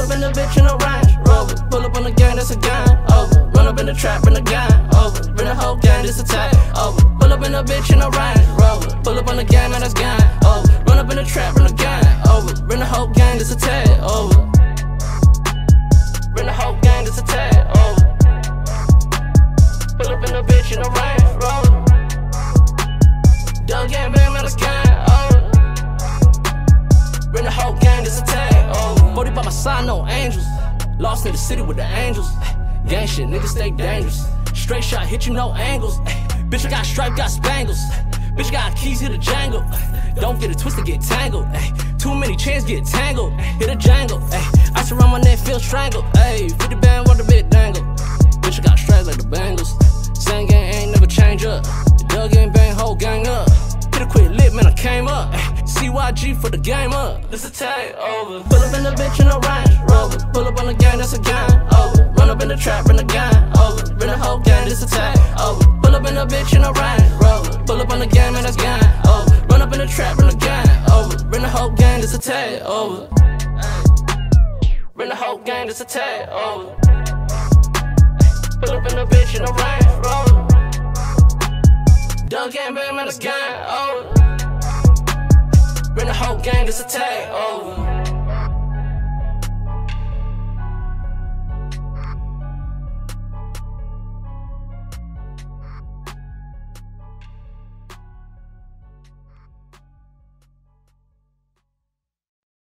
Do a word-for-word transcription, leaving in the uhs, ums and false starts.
up in the bitch in a Range Rover. Pull up on the gang, that's a gang over. Run up in the trap, bring the gang over. Bring the whole gang, this a take over. Pull up in the bitch in a Range Rover. Pull up on the gang, man, that's gang over. Run up in the trap, bring the gang over. Bring the whole gang, this a take over. Bring the whole gang, this a take over. Pull up in the bitch in a Range Rover. Dug gang, bang, man, that's gang over. Bring the whole gang, this a take over. forty by my side, no angels. Lost in the city with the angels. Gang shit, niggas stay dangerous. Straight shot, hit you, no angles. Bitch, I got stripe, got spangles. Bitch, got keys, hit a jangle. Don't get it twisted, get tangled. Too many chains, get tangled. Hit a jangle. Ice around my neck, feel strangled. fifty band, what a bit dangle. Bitch, I got stripes like the Bengals. Same gang ain't never change up. Dug in, bang, whole gang up. Hit a quick lit, man, I came up. C Y G for the game up. This a take over. Pull up in the bitch in a Range Rover. Pull up on the gang, that's a gang over. Run up in the trap, bring the gang over. Bring the whole gang, this a take over. Pull up in the bitch in a Range Rover. Pull up on the gang, man, that's gang over. Run up in the trap, bring the gang over. Bring the whole gang, this a take over. Bring the whole gang, this a take over. Pull up in the bitch in a Range Rover. Dug gang, bang, man, that's gang over. Bring the whole gang, this a take over.